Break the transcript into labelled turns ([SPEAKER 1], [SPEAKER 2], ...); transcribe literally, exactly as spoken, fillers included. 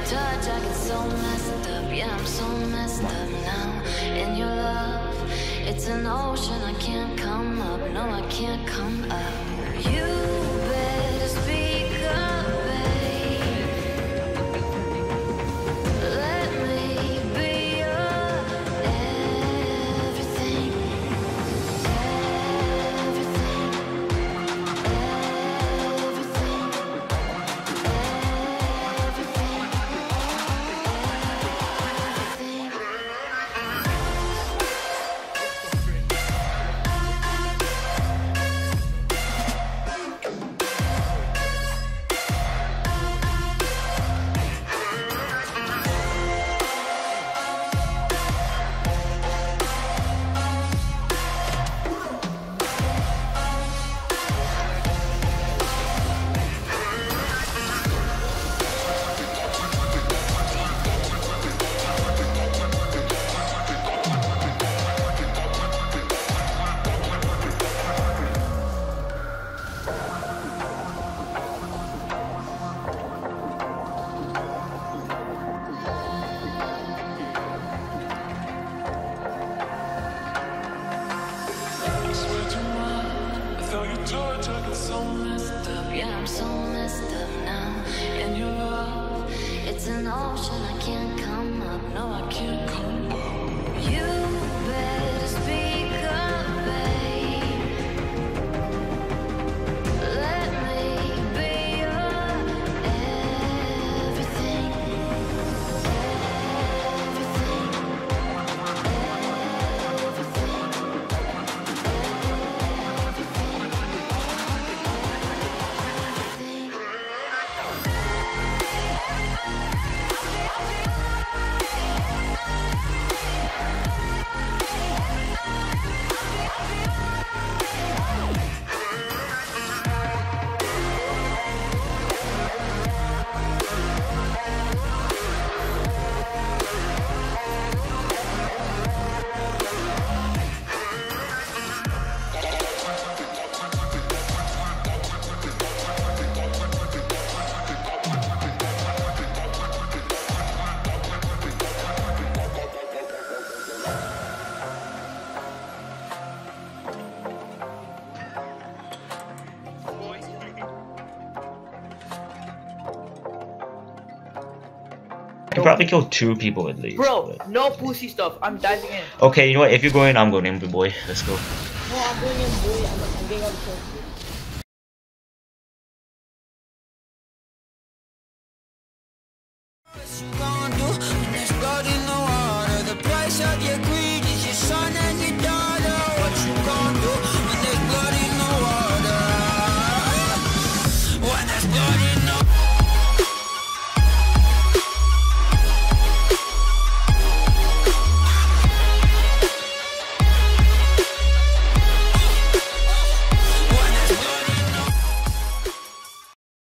[SPEAKER 1] touch, I get so messed up. Yeah, I'm so messed up now. In your love, it's an ocean, I can't come up. No, I can't come up. You better speak up, babe. Let me be your everything. Everything. Everything. Yeah, I'm so messed up now. In your love, it's an ocean, I can't come up. No, I can't come up. You better speak up, babe. Let me be your everything. Everything.
[SPEAKER 2] I can probably kill two people at least.
[SPEAKER 3] Bro,
[SPEAKER 2] but...
[SPEAKER 3] no pussy stuff. I'm diving in.
[SPEAKER 2] Okay, you know what? If you're going, I'm going in, boy. Let's go.
[SPEAKER 3] No, I'm going in, boy. I'm, I'm getting out of the
[SPEAKER 4] What you gonna do when there's blood in the water? The price of your